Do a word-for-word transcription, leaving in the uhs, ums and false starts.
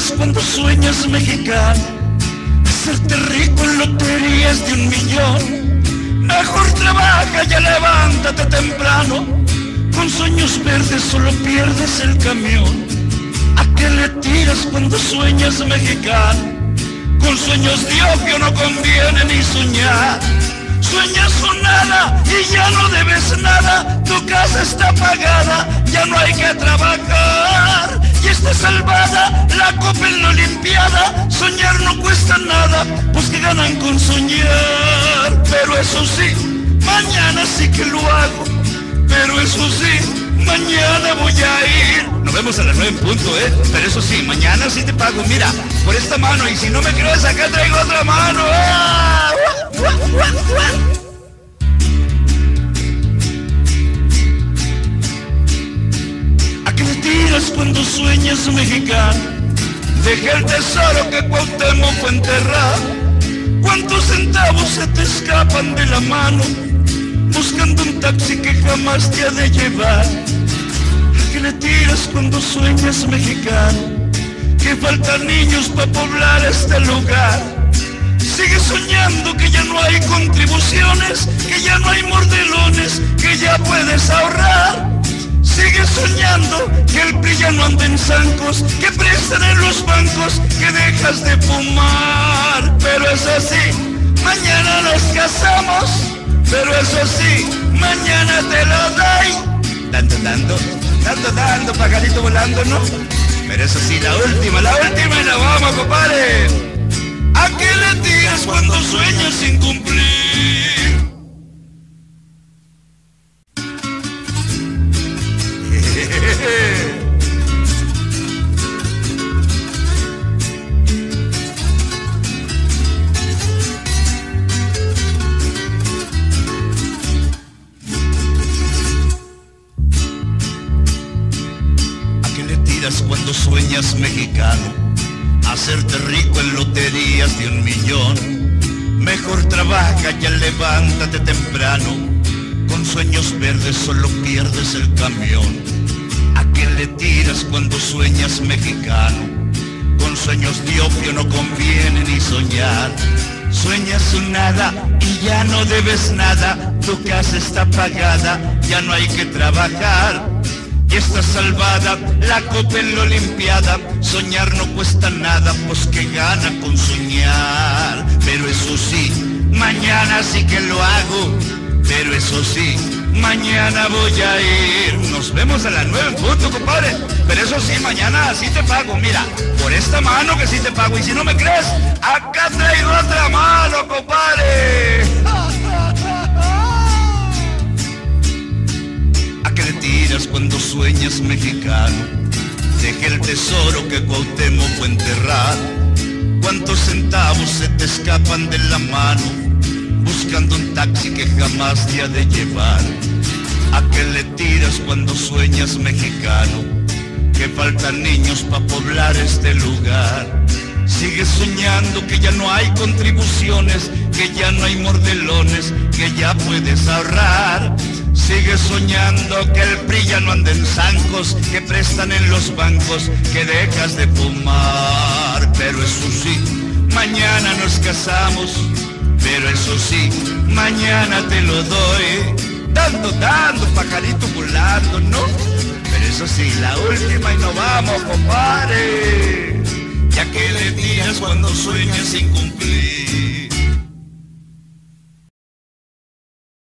tiras cuando sueñas, mexicano? Hacerte rico en loterías de un millón. Mejor trabaja, ya levántate temprano. Con sueños verdes solo pierdes el camión. ¿A qué le tiras cuando sueñas, mexicano? Con sueños de opio no conviene ni soñar. Sueñas con nada y ya no debes nada. Tu casa está pagada, ya no hay que trabajar. Y está salvada la copa en la olimpiada. Soñar no cuesta nada, pues que ganan con soñar. Pero eso sí, mañana sí que lo hago. Pero eso sí, mañana voy a ir. Nos vemos a las nueve en punto, ¿eh? Pero eso sí, mañana sí te pago. Mira, por esta mano. Y si no me crees, acá traigo otra mano. ¡Ah! ¿A qué le tiras cuando sueñas, mexicano? Deja el tesoro que Cuauhtémoc fue enterrar. ¿Cuántos centavos se te escapan de la mano? Buscando un taxi que jamás te ha de llevar. ¿A qué le tiras cuando sueñas, mexicano? Que faltan niños para poblar este lugar. Sigue soñando que ya no hay contribuciones, que ya no hay mordelones, que ya puedes ahorrar. Sigue soñando que el P R I ya no anda en zancos, que prestan en los bancos, que dejas de fumar. Pero eso sí, mañana nos casamos. Pero eso sí, mañana te lo doy. Dando, dando, dando, dando, pajarito volando, ¿no? Pero eso sí, la última, la última y la vamos, compadre. ¿A qué le tiras cuando sueñas sin cumplir? Cuando sueñas, mexicano, hacerte rico en loterías de un millón. Mejor trabaja, ya levántate temprano. Con sueños verdes solo pierdes el camión. ¿A qué le tiras cuando sueñas, mexicano? Con sueños de opio no conviene ni soñar. Sueñas un nada y ya no debes nada. Tu casa está pagada, ya no hay que trabajar. Y está salvada la copa en la olimpiada. Soñar no cuesta nada, pues que gana con soñar. Pero eso sí, mañana sí que lo hago. Pero eso sí, mañana voy a ir. Nos vemos a las nueve en punto, compadre. Pero eso sí, mañana sí te pago. Mira, por esta mano que sí te pago. Y si no me crees, acá traigo otra mano, compadre. ¿A qué le tiras cuando sueñas, mexicano? Deja el tesoro que Cuauhtémoc fue enterrar. ¿Cuántos centavos se te escapan de la mano? Buscando un taxi que jamás te ha de llevar. ¿A qué le tiras cuando sueñas, mexicano? Que faltan niños para poblar este lugar. Sigues soñando que ya no hay contribuciones, que ya no hay mordelones, que ya puedes ahorrar. Sigues soñando que el P R I ya no anda en zancos, que prestan en los bancos, que dejas de fumar. Pero eso sí, mañana nos casamos. Pero eso sí, mañana te lo doy. Dando, dando, pajarito volando, ¿no? Pero eso sí, la última y nos vamos, compadre. Ya que le tiras cuando sueñas sin cumplir.